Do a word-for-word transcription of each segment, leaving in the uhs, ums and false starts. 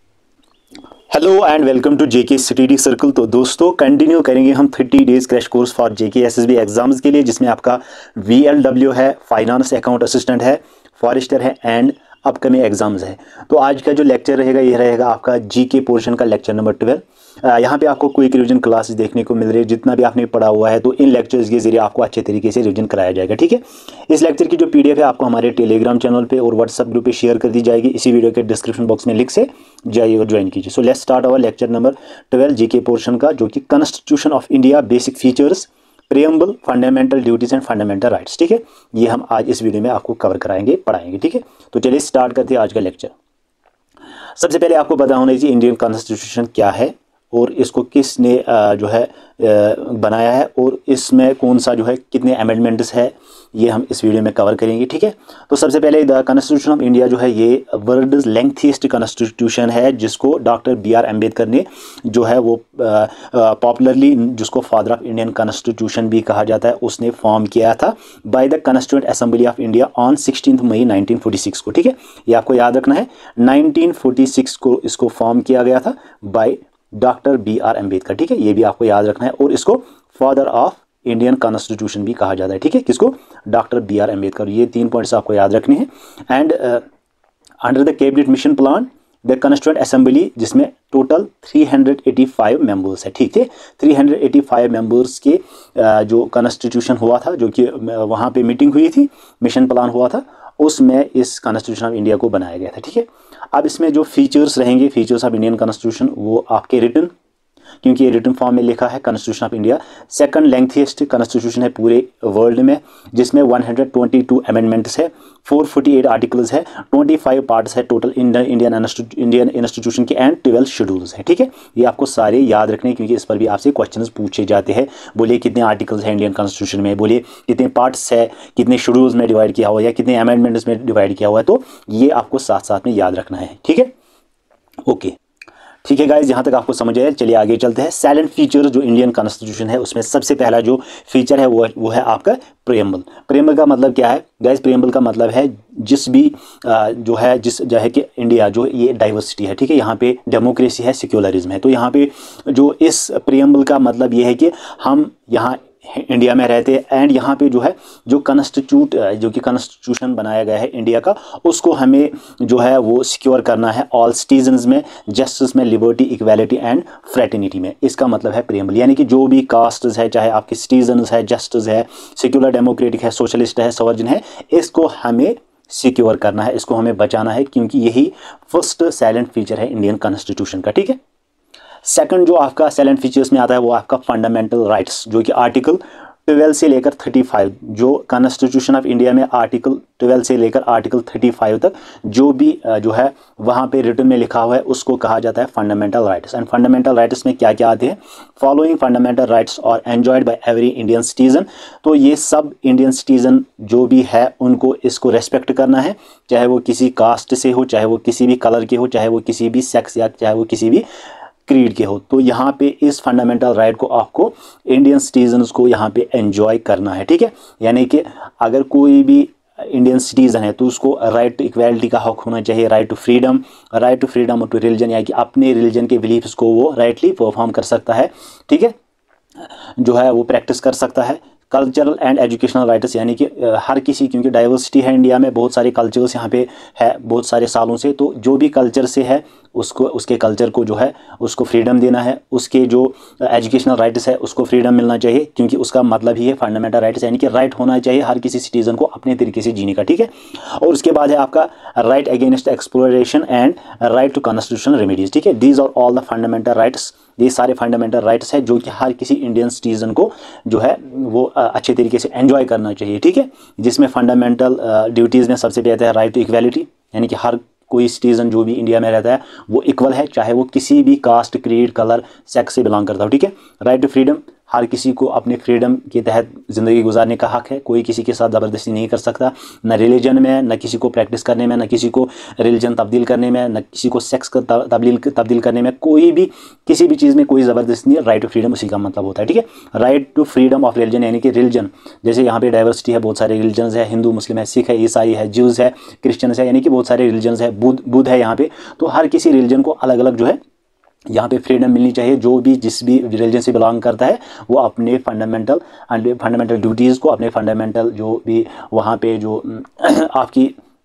Hello and welcome to JK study circle. तो दोस्तों continue करेंगे हम thirty days crash course for JK SSB exams के लिए, जिसमें आपका वीएलडब्ल्यू है, फाइनेंस अकाउंट असिस्टेंट है, फॉरेस्टर है एंड अपकमिंग एग्जाम्स है। तो आज का जो लेक्चर रहेगा ये रहेगा आपका जीके पोर्शन का लेक्चर नंबर ट्वेल्व। यहाँ पे आपको क्विक रिवीजन क्लासेस देखने को मिल रही है। जितना भी आपने पढ़ा हुआ है तो इन लेक्चर्स के जरिए आपको अच्छे तरीके से रिवीजन कराया जाएगा। ठीक है, इस लेक्चर की जो पीडीएफ है आपको हमारे टेलीग्राम चैनल पे और व्हाट्सएप ग्रुप पे शेयर कर दी जाएगी। इसी वीडियो के डिस्क्रिप्शन बॉक्स में लिंक से जाइए और ज्वाइन कीजिए। So let's start our lecture number twelve GK portion का, जो कि constitution of India, basic features, preamble, fundamental duties and fundamental rights. ठीक है, ये हम आज इस वीडियो में आपको कवर कराएंगे, पढ़ाएंगे। ठीक है, तो चलिए स्टार्ट करते हैं आज का लेक्चर। सबसे पहले आपको पता होना चाहिए इंडियन कॉन्स्टिट्यूशन क्या है और इसको किसने जो है बनाया है और इसमें कौन सा जो है कितने अमेंडमेंट्स है, ये हम इस वीडियो में कवर करेंगे। ठीक है, तो सबसे पहले द कॉन्स्टिट्यूशन ऑफ इंडिया जो है ये वर्ल्ड लेंथीस्ट कॉन्स्टिट्यूशन है, जिसको डॉक्टर बी आर अम्बेडकर ने जो है वो पॉपुलरली, जिसको फादर ऑफ इंडियन कॉन्स्टिट्यूशन भी कहा जाता है, उसने फॉर्म किया था by the constituent assembly of India on sixteen May nineteen forty six को। ठीक है, ये आपको याद रखना है, नाइनटीन फोर्टी सिक्स को इसको फॉर्म किया गया था by doctor B R Ambedkar. ठीक है, ये भी आपको याद रखना है। और इसको फादर ऑफ इंडियन कॉन्स्टिट्यूशन भी कहा जाता है। ठीक है, किसको? Doctor B R Ambedkar. ये तीन पॉइंट्स आपको याद रखने हैं। And under the cabinet mission plan the constituent assembly, जिसमें total three hundred eighty five members है। ठीक है, three hundred eighty five members के uh, जो कॉन्स्टिट्यूशन हुआ था, जो कि वहाँ पे मीटिंग हुई थी, मिशन प्लान हुआ था, उसमें इस कॉन्स्टिट्यूशन ऑफ इंडिया को बनाया गया था। ठीक है, अब इसमें जो फीचर्स रहेंगे, फीचर्स ऑफ इंडियन कॉन्स्टिट्यूशन, वो आपके रिटन, क्योंकि ये रिटन फॉर्म में लिखा है constitution of India, second lengthiest constitution है पूरे वर्ल्ड में, जिसमें one hundred twenty two amendments है, फोर फोर्टी एट आर्टिकल्स है, ट्वेंटी फाइव पार्ट्स है टोटल इंडियन इंडियन इंस्टीट्यूशन के, एंड ट्वेल्व शेड्यूल्स है। ठीक है, ये आपको सारे याद रखने, क्योंकि इस पर भी आपसे क्वेश्चंस पूछे जाते हैं। बोलिए कितने आर्टिकल्स हैं इंडियन कॉन्स्टिट्यूशन में, बोलिए कितने पार्ट्स है, कितने शेड्यूल्स में डिवाइड किया हुआ है, या कितने अमेंडमेंट्स में डिवाइड किया हुआ है, तो ये आपको साथ साथ में याद रखना है। ठीक है, ओके, ठीक है गाइज, यहाँ तक आपको समझ आया। चलिए आगे चलते हैं। साइलेंट फीचर जो इंडियन कॉन्स्टिट्यूशन है, उसमें सबसे पहला जो फीचर है वो वो है आपका प्रियम्बल। प्रियम्बल का मतलब क्या है गाइज? प्रियम्बल का मतलब है जिस भी जो है जिस जो है कि इंडिया जो ये डाइवर्सिटी है, ठीक है, यहाँ पे डेमोक्रेसी है, सेक्युलरिज्म है। तो यहाँ पे जो इस प्रियम्बल का मतलब ये है कि हम यहाँ इंडिया में रहते हैं, एंड यहाँ पे जो है जो कॉन्स्टिट्यूट जो कि कॉन्स्टिट्यूशन बनाया गया है इंडिया का, उसको हमें जो है वो सिक्योर करना है ऑल सिटीजन्स में, जस्टिस में, लिबर्टी, इक्वालिटी एंड फ्रेटर्निटी में। इसका मतलब है प्रियम्बल, यानी कि जो भी कास्ट्स है, चाहे आपके सिटीजन्स है, जस्टिस है, सेक्युलर डेमोक्रेटिक है, सोशलिस्ट है, सवर्जन है, इसको हमें सिक्योर करना है, इसको हमें बचाना है, क्योंकि यही फर्स्ट साइलेंट फीचर है इंडियन कॉन्स्टिट्यूशन का। ठीक है, सेकंड जो आपका साइलेंट फीचर्स में आता है वो आपका फंडामेंटल राइट्स, जो कि आर्टिकल ट्वेल्व से लेकर थर्टी फाइव, जो कॉन्स्टिट्यूशन ऑफ इंडिया में आर्टिकल ट्वेल्व से लेकर आर्टिकल थर्टी फाइव तक जो भी जो है वहाँ पे रिटन में लिखा हुआ है, उसको कहा जाता है fundamental rights. And fundamental rights में क्या क्या आते हैं? Following fundamental rights are enjoyed by every Indian citizen. तो ये सब इंडियन सिटीजन जो भी है उनको इसको रेस्पेक्ट करना है, चाहे वो किसी कास्ट से हो, चाहे वो किसी भी कलर के हो, चाहे वो किसी भी सेक्स, या चाहे वो किसी भी क्रीड के हो। तो यहाँ पे इस फंडामेंटल राइट को आपको इंडियन सिटीजन्स को यहाँ पे एंजॉय करना है। ठीक है, यानी कि अगर कोई भी इंडियन सिटीजन है तो उसको राइट टू इक्वालिटी का हक होना चाहिए, right to freedom, right to freedom to religion, यानी कि अपने रिलीजन के बिलीफ्स को वो राइटली परफॉर्म कर सकता है। ठीक है, जो है वो प्रैक्टिस कर सकता है। कल्चरल एंड एजुकेशनल राइट्स, यानी कि हर किसी, क्योंकि डाइवर्सिटी है इंडिया में, बहुत सारे कल्चर्स यहाँ पे है बहुत सारे सालों से, तो जो भी कल्चर से है उसको, उसके कल्चर को जो है उसको फ्रीडम देना है, उसके जो एजुकेशनल राइट्स है उसको फ्रीडम मिलना चाहिए, क्योंकि उसका मतलब ही है फंडामेंटल राइट्स, यानी कि राइट होना चाहिए हर किसी सिटीजन को अपने तरीके से जीने का। ठीक है, और उसके बाद है आपका right against exploitation and right to constitutional remedies. ठीक है, these are all the fundamental rights, ये सारे फंडामेंटल राइट्स है जो कि हर किसी इंडियन सिटीजन को जो है वो अच्छे तरीके से एंजॉय करना चाहिए। ठीक है, जिसमें फंडामेंटल ड्यूटीज़ में सबसे पहले है राइट टू इक्वालिटी, यानी कि हर कोई सिटीजन जो भी इंडिया में रहता है वो इक्वल है, चाहे वो किसी भी कास्ट, क्रीड, कलर, सेक्स से बिलोंग करता हो। ठीक है, राइट टू फ्रीडम, हर किसी को अपने फ्रीडम के तहत ज़िंदगी गुजारने का हक है, कोई किसी के साथ ज़बरदस्ती नहीं कर सकता, न रिलीजन में, न किसी को प्रैक्टिस करने में, न किसी को रिलीजन तब्दील करने में, न किसी को सेक्स का तब्दील तब्दील करने में, कोई भी किसी भी चीज़ में कोई ज़बरदस्ती नहीं है। राइट टू फ्रीडम उसी का मतलब होता है, ठीक है। Right to freedom of religion यानी कि रिलीजन, जैसे यहाँ पे डाइवर्सिटी है, बहुत सारे रिलीजन्स है, हिंदू मुस्लिम है, सिख है, ईसाई है, ज्यूज़ है, क्रिश्चियंस है, यानी कि बहुत सारे रिलीजन्स है, बुद्ध बुद्ध है यहाँ पे। तो हर किसी रिलीजन को अलग अलग जो है यहाँ पे फ्रीडम मिलनी चाहिए। जो भी जिस भी रिलीजन से बिलोंग करता है वो अपने फंडामेंटल एंड फंडामेंटल ड्यूटीज़ को, अपने फंडामेंटल जो भी वहाँ पे जो आपकी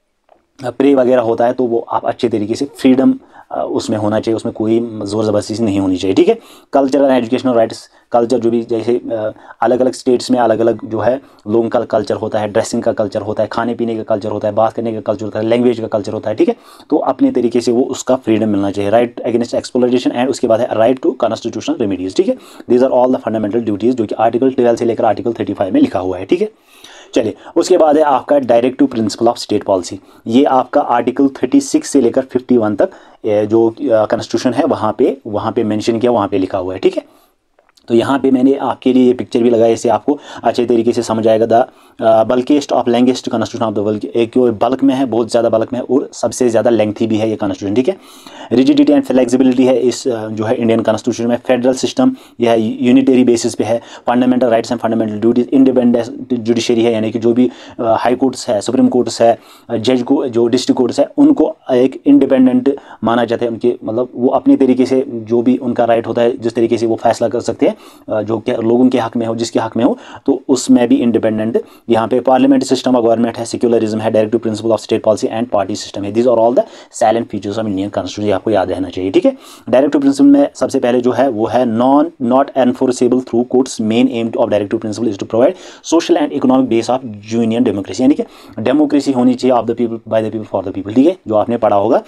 प्रे वगैरह होता है तो वो आप अच्छे तरीके से फ्रीडम उसमें होना चाहिए, उसमें कोई ज़ोर ज़बरदस्ती नहीं होनी चाहिए, ठीक है। Cultural and educational rights, culture जो भी जैसे अलग अलग स्टेट्स में अलग अलग जो है लोगों का कल्चर होता है, ड्रेसिंग का कल्चर होता है, खाने पीने का कल्चर होता है, बात करने का कल्चर होता है, लैंग्वेज का कल्चर होता है, ठीक है। तो अपने तरीके से वो उसका फ्रीडम मिलना चाहिए। राइट अगेंस्ट एक्सप्लॉयटेशन एंड उसके बाद है राइट टू कॉन्स्टिट्यूशनल रेमेडीज, ठीक है। These are all the fundamental duties जो कि आर्टिकल ट्वेल्व से लेकर आर्टिकल थर्टी फाइव में लिखा हुआ है, ठीक है। चलिए उसके बाद है आपका directive principle of state policy. ये आपका आर्टिकल थर्टी सिक्स से लेकर फिफ्टी वन तक जो कॉन्स्टिट्यूशन है वहाँ पे वहाँ पे मेंशन किया, वहाँ पे लिखा हुआ है, ठीक है। तो यहाँ पे मैंने आपके लिए ये पिक्चर भी लगाया, इससे आपको अच्छे तरीके से समझ आएगा। The bulkiest of longest constitution of the world, एक बल्क में है, बहुत ज़्यादा बल्क में है और सबसे ज़्यादा लेंथी भी है ये कॉन्स्टिट्यूशन, ठीक है। रिजिडिटी एंड फ्लेक्सिबिलिटी है इस जो है इंडियन कॉन्स्टिट्यूशन में। फेडरल सिस्टम यह है यूनिटरी बेसिस पे है। Fundamental rights and fundamental duties, independent judiciary है, यानी कि जो भी हाई कोर्ट्स है, सुप्रीम कोर्ट्स है, जज को जो डिस्ट्रिक्ट कोर्ट्स है उनको एक इंडिपेंडेंट माना जाता है। उनके मतलब वो अपने तरीके से जो भी उनका राइट होता है, जिस तरीके से वो फैसला कर सकते हैं जो क्या लोगों के हक में हो, जिसके हक में हो, तो उसमें भी इंडिपेंडेंट। यहाँ पे पार्लियामेंट्री सिस्टम ऑफ गवर्नमेंट है, सेक्युलरिज्म है, directive principle of state policy and party system है। These are all the silent features of Indian constitution, आपको याद रहना चाहिए, ठीक है। डायरेक्टिव प्रिंसिपल में सबसे पहले जो है वो है non not enforceable through courts. Main aim of directive principle is to provide social and economic base of union democracy, यानी कि डेमोक्रेसी होनी चाहिए of the people by the people for the people, ठीक है, जो आपने पढ़ा होगा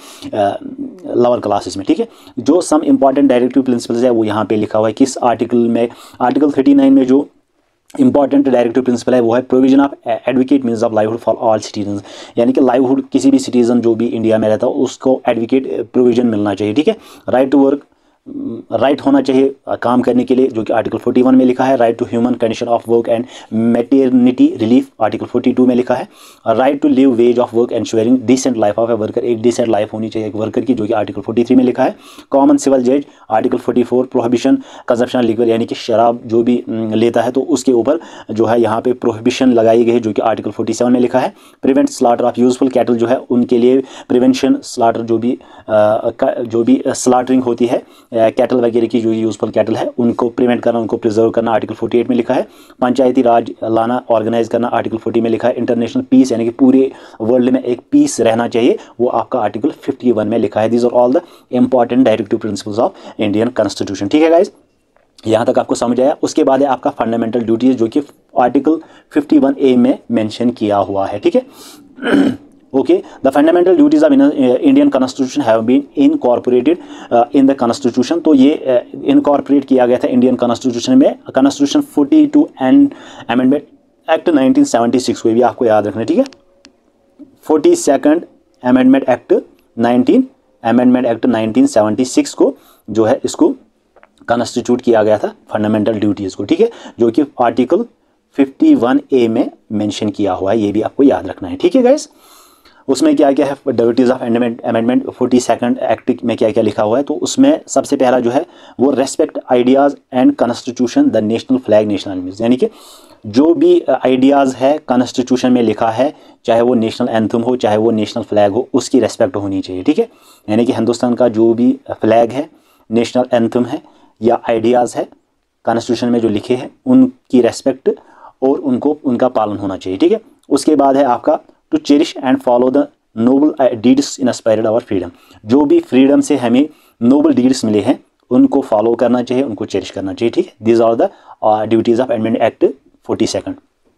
लोअर क्लासेस में, ठीक है। जो सम इंपॉर्टेंट डायरेक्टिव प्रिंसिपल्स है वो यहाँ पे लिखा हुआ है किस आर्टिकल में। आर्टिकल थर्टी नाइन में जो इंपॉर्टेंट डायरेक्टिव प्रिंसिपल है वो है provision of advocate means of livelihood for all citizen, यानी कि लाइवहुड किसी भी सिटीजन जो भी इंडिया में रहता है उसको एडवोकेट प्रोविजन मिलना चाहिए, ठीक है। राइट टू वर्क, राइट होना चाहिए काम करने के लिए, जो कि आर्टिकल फोर्टी वन में लिखा है। Right to human condition of work and maternity relief article forty two में लिखा है। Right to live wage of work ensuring decent life of a worker, एक डिसेंट लाइफ होनी चाहिए एक वर्कर की, जो कि आर्टिकल फोर्टी थ्री में लिखा है। कॉमन सिविल जज article forty four, prohibition consumption liquid, यानी कि शराब जो भी लेता है तो उसके ऊपर जो है यहाँ पे प्रोहिबिशन लगाई गई है, जो कि आर्टिकल फोर्टी सेवन में लिखा है। Prevent slaughter of useful cattle, जो है उनके लिए प्रिवेंशन स्लाटर जो भी आ, जो भी स्लाटरिंग होती है कैटल वगैरह की, जो यूजफुल कैटल है उनको प्रिवेंट करना, उनको प्रिजर्व करना, आर्टिकल फोर्टी एट में लिखा है। पंचायती राज लाना, ऑर्गेनाइज करना, आर्टिकल फोर्टी में लिखा है। इंटरनेशनल पीस, यानी कि पूरे वर्ल्ड में एक पीस रहना चाहिए, वो आपका आर्टिकल फिफ्टी वन में लिखा है। These are all the important directive principles of Indian constitution, ठीक है गाइज, यहाँ तक आपको समझ आया। उसके बाद है आपका फंडामेंटल ड्यूटीज, जो कि आर्टिकल फिफ्टी वन ए में मेंशन किया हुआ है, ठीक है। Okay, the fundamental duties of Indian constitution have been incorporated in the constitution, तो ये इनकॉर्पोरेट uh, किया गया था इंडियन कॉन्स्टिट्यूशन में constitution forty two and amendment act nineteen seventy six को भी आपको याद रखना, ठीक है। Forty second amendment act nineteen amendment act nineteen seventy six को जो है इसको कॉन्स्टिट्यूट किया गया था फंडामेंटल ड्यूटीज को, ठीक है, जो कि आर्टिकल फिफ्टी वन ए में मेंशन किया हुआ है, ये भी आपको याद रखना है, ठीक है गाइस। उसमें क्या क्या है duties of amendment amendment forty second act में क्या क्या लिखा हुआ है, तो उसमें सबसे पहला जो है वो respect ideas and constitution the national flag national animals, यानी कि जो भी आइडियाज़ है कॉन्स्टिट्यूशन में लिखा है, चाहे वो नेशनल एंथम हो चाहे वो नेशनल फ्लैग हो, उसकी रेस्पेक्ट होनी चाहिए, ठीक है। यानी कि हिंदुस्तान का जो भी फ्लैग है, नेशनल एंथम है या आइडियाज़ है कॉन्स्टिट्यूशन में जो लिखे हैं उनकी रेस्पेक्ट और उनको उनका पालन होना चाहिए, ठीक है। उसके बाद है आपका to cherish and follow the noble deeds inspired our freedom, जो भी फ्रीडम से हमें नोबल डीड्स मिले हैं उनको फॉलो करना चाहिए, उनको चेरिश करना चाहिए, ठीक है। These are the duties of amendment act forty second.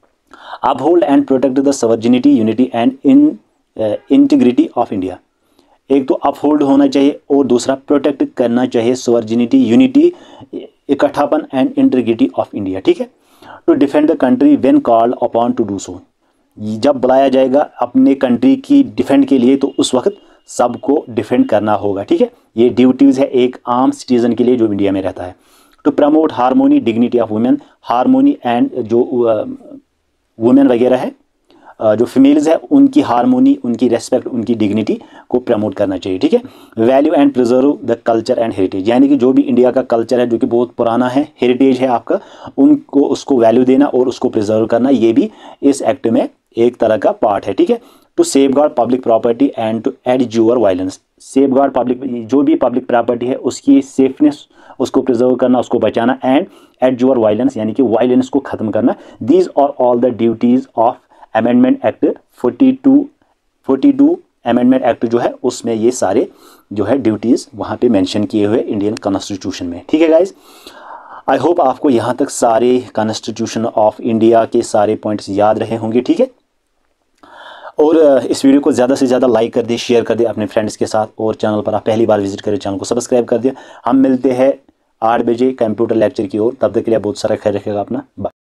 Uphold and protect the sovereignty unity and in integrity of India, एक तो अपहोल्ड होना चाहिए और दूसरा प्रोटेक्ट करना चाहिए सवर्जिनिटी यूनिटी इकट्ठापन एंड इंटीग्रिटी ऑफ इंडिया, ठीक है। To defend the country when called upon to do so, जब बुलाया जाएगा अपने कंट्री की डिफेंड के लिए तो उस वक्त सबको डिफेंड करना होगा, ठीक है। ये ड्यूटीज़ है एक आम सिटीज़न के लिए जो इंडिया में रहता है। To promote harmony dignity of women, harmony and जो वुमेन वगैरह है, जो फीमेल्स है, उनकी हारमोनी, उनकी रेस्पेक्ट, उनकी डिग्निटी को प्रमोट करना चाहिए। ठीक है। Value and preserve the culture and heritage, यानी कि जो भी इंडिया का कल्चर है जो कि बहुत पुराना है, हेरिटेज है आपका, उनको उसको वैल्यू देना और उसको प्रिजर्व करना, ये भी इस एक्ट में एक तरह का पार्ट है। ठीक है। To safeguard public property and to abjure violence, safeguard public, जो भी पब्लिक प्रॉपर्टी है उसकी सेफनेस, उसको प्रिजर्व करना, उसको बचाना, एंड एडज्यूर वायलेंस यानी कि वायलेंस को खत्म करना। These are all the duties of amendment act forty two forty two amendment act जो है उसमें ये सारे जो है ड्यूटीज वहाँ पे मेंशन किए हुए इंडियन कॉन्स्टिट्यूशन में। ठीक है गाइज, आई होप आपको यहाँ तक सारे कॉन्स्टिट्यूशन ऑफ इंडिया के सारे पॉइंट्स याद रहे होंगे। ठीक है। और इस वीडियो को ज़्यादा से ज़्यादा लाइक कर दिए, शेयर कर दिए अपने फ्रेंड्स के साथ, और चैनल पर आप पहली बार विजिट करें चैनल को सब्सक्राइब कर दिया। हम मिलते हैं आठ बजे कंप्यूटर लेक्चर की ओर, तब तक के लिए बहुत सारा ख्याल रखिएगा अपना। बाय।